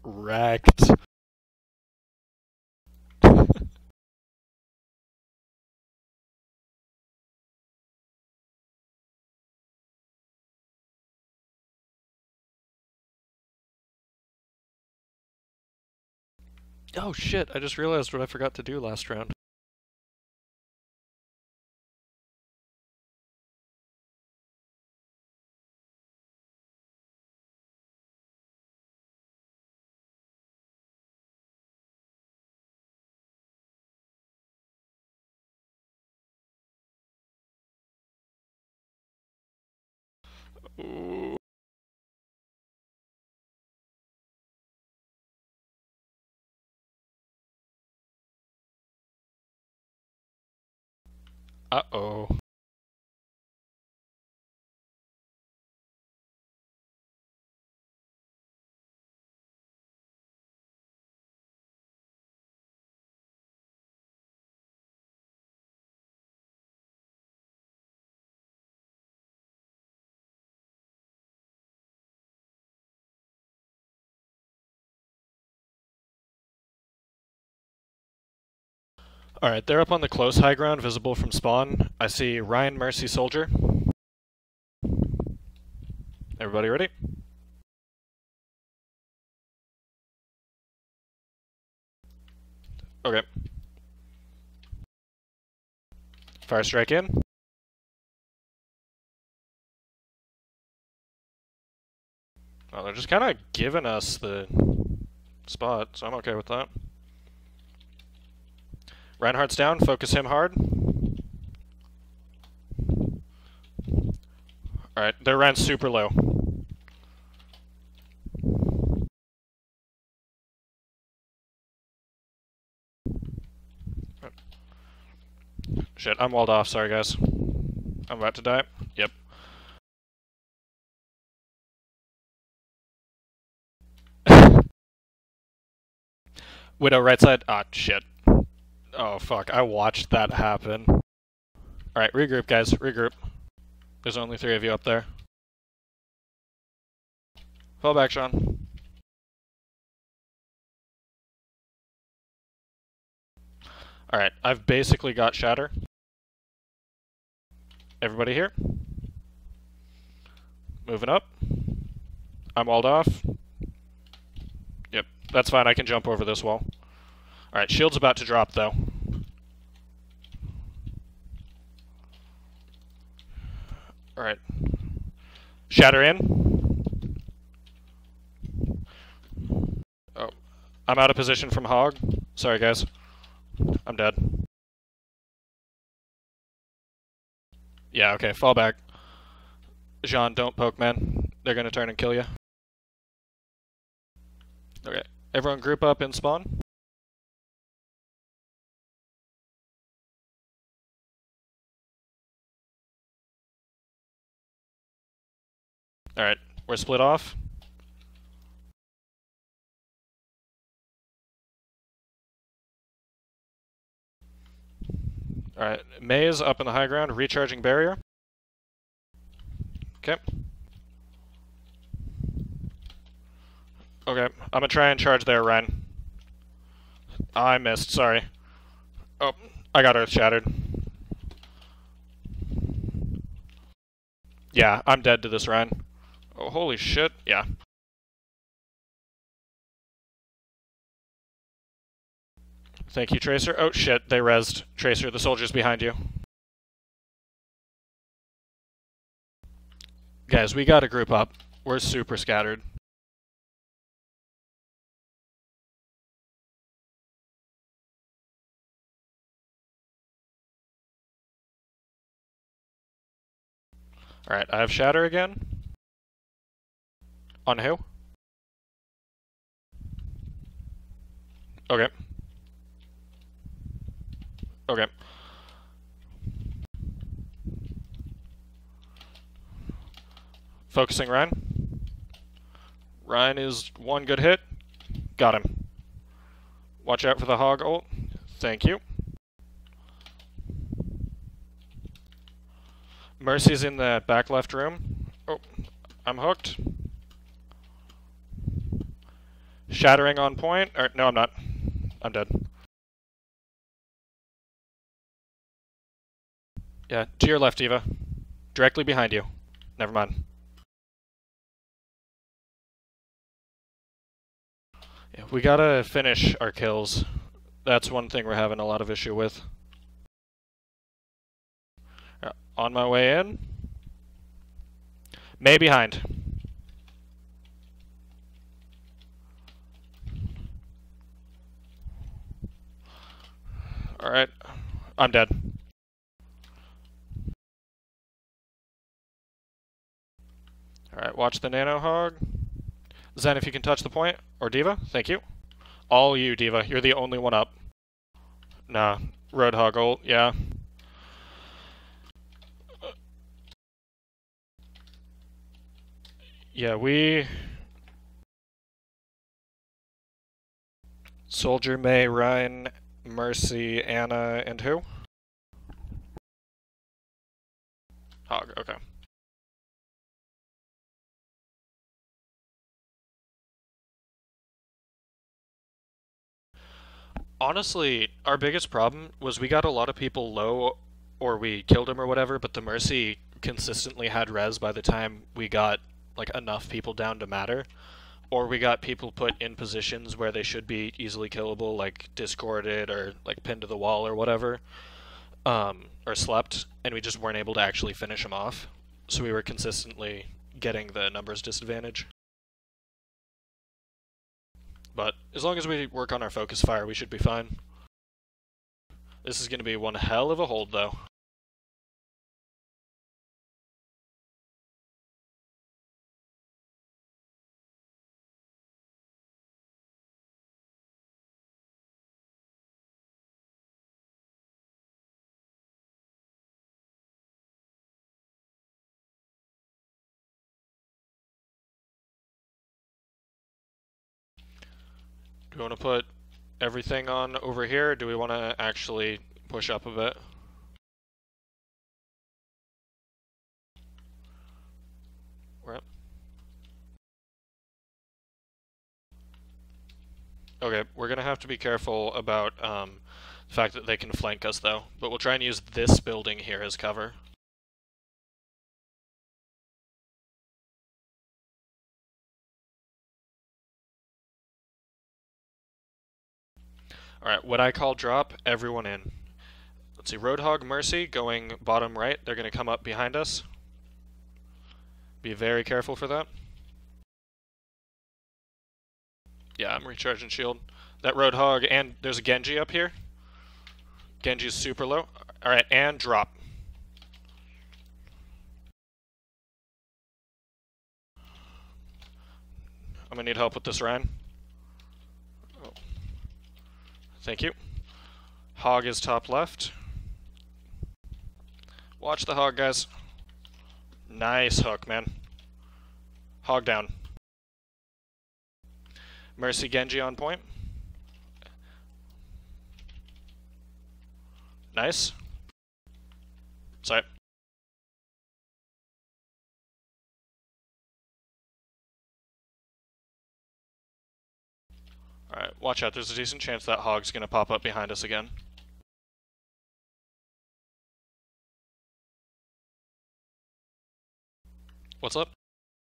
wrecked. Oh shit, I just realized what I forgot to do last round. Ooh. Uh-oh. Alright, they're up on the close high ground, visible from spawn. I see Ryan, Mercy, Soldier. Everybody ready? Okay. Fire strike in. Oh, they're just kind of giving us the spot, so I'm okay with that. Reinhardt's down, focus him hard. Alright, their Rein's super low. Shit, I'm walled off, sorry guys. I'm about to die. Yep. Widow right side. Ah, shit. Oh, fuck. I watched that happen. Alright, regroup, guys. Regroup. There's only 3 of you up there. Fall back, Sean. Alright, I've basically got Shatter. Everybody here? Moving up. I'm walled off. Yep, that's fine. I can jump over this wall. Alright, shield's about to drop, though. Alright. Shatter in. Oh. I'm out of position from Hog. Sorry, guys. I'm dead. Yeah, okay, fall back. Jean, don't poke, man. They're gonna turn and kill you. Okay, everyone group up in spawn. Alright, we're split off. Alright, Maze up in the high ground, recharging barrier. Okay. Okay, I'm gonna try and charge there, Ren. I missed, sorry. Oh, I got Earth Shattered. Yeah, I'm dead to this Ren. Oh, holy shit, yeah. Thank you, Tracer. Oh shit, they rezzed. Tracer, the soldier's behind you. Guys, we gotta group up. We're super scattered. Alright, I have Shatter again. On who? Okay. Okay. Focusing Ryan. Ryan is one good hit. Got him. Watch out for the Hog ult. Thank you. Mercy's in the back left room. Oh, I'm hooked. Shattering on point. Or, no, I'm not. I'm dead. Yeah, to your left, Eva. Directly behind you. Never mind. Yeah, we gotta finish our kills. That's one thing we're having a lot of issue with. On my way in. May behind. Alright. I'm dead. Alright, watch the Nano Hog. Zen, if you can touch the point. Or D.Va, thank you. All you, D.Va. You're the only one up. Nah. Roadhog ult, yeah. Yeah, we... Soldier, May, Ryan, Mercy, Anna, and who? Hog, okay. Honestly, our biggest problem was we got a lot of people low, or we killed them or whatever, but the Mercy consistently had res by the time we got like enough people down to matter. Or we got people put in positions where they should be easily killable, like discorded or like pinned to the wall or whatever, or slept, and we just weren't able to actually finish them off. So we were consistently getting the numbers disadvantage. But as long as we work on our focus fire, we should be fine. This is going to be one hell of a hold, though. Do we want to put everything on over here, or do we want to actually push up a bit? We're up. Okay, we're going to have to be careful about the fact that they can flank us, though. But we'll try and use this building here as cover. Alright, what I call drop, everyone in. Let's see, Roadhog, Mercy going bottom right. They're going to come up behind us. Be very careful for that. Yeah, I'm recharging shield. That Roadhog, and there's a Genji up here. Genji's super low. Alright, and drop. I'm going to need help with this Ryan. Oh. Thank you. Hog is top left. Watch the Hog, guys. Nice hook, man. Hog down. Mercy Genji on point. Nice. Sorry. Alright, watch out. There's a decent chance that Hog's gonna pop up behind us again. What's up?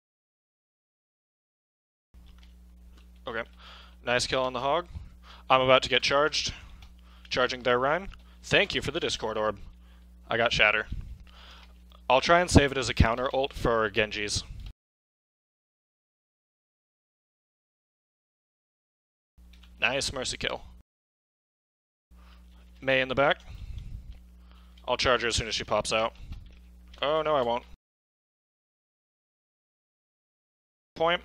Okay. Nice kill on the Hog. I'm about to get charged. Charging there, Ryan. Thank you for the Discord orb. I got Shatter. I'll try and save it as a counter ult for Genji's. Nice Mercy kill. May in the back. I'll charge her as soon as she pops out. Oh, no, I won't. Point.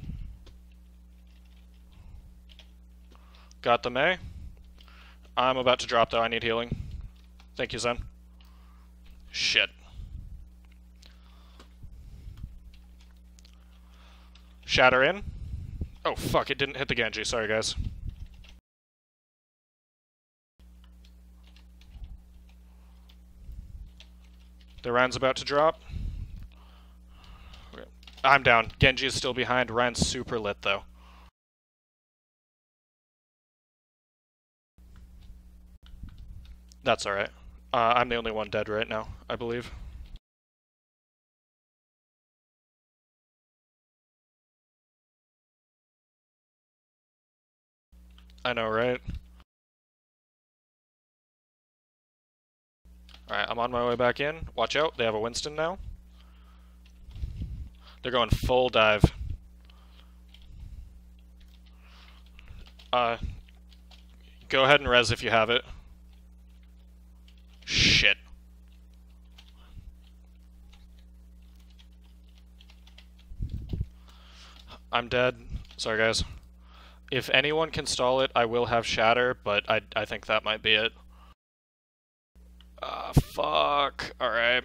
Got the May. I'm about to drop, though. I need healing. Thank you, Zen. Shit. Shatter in. Oh, fuck, it didn't hit the Genji. Sorry, guys. The Ryan's about to drop. Okay. I'm down. Genji is still behind. Ryan's super lit, though. That's alright. I'm the only one dead right now, I believe. I know, right? Alright, I'm on my way back in. Watch out, they have a Winston now. They're going full dive. Go ahead and res if you have it. Shit. I'm dead. Sorry, guys. If anyone can stall it, I will have Shatter, but I think that might be it. Fuck. Alright.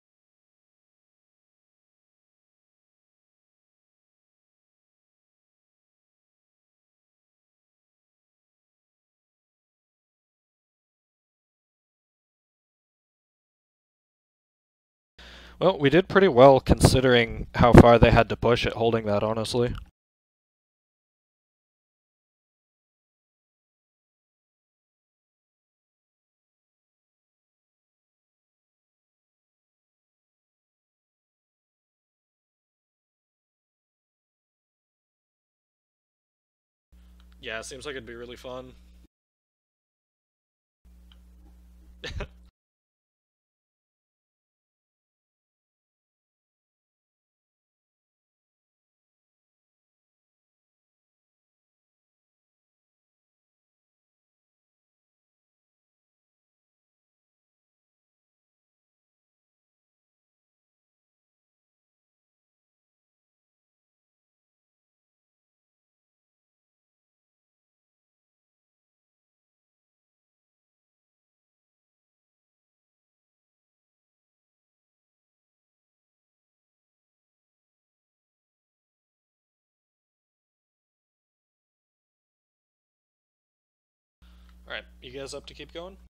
Well, we did pretty well considering how far they had to push at holding that, honestly. Yeah, seems like it'd be really fun. Alright, you guys up to keep going?